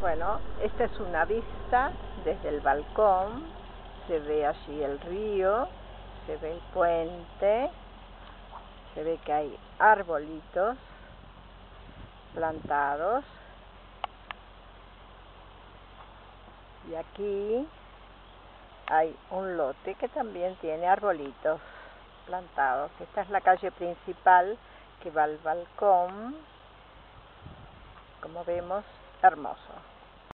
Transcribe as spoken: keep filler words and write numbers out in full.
Bueno, esta es una vista desde el balcón. Se ve allí el río, se ve el puente, se ve que hay arbolitos plantados. Y aquí hay un lote que también tiene arbolitos plantados. Esta es la calle principal que va al balcón. Como vemos, hermoso.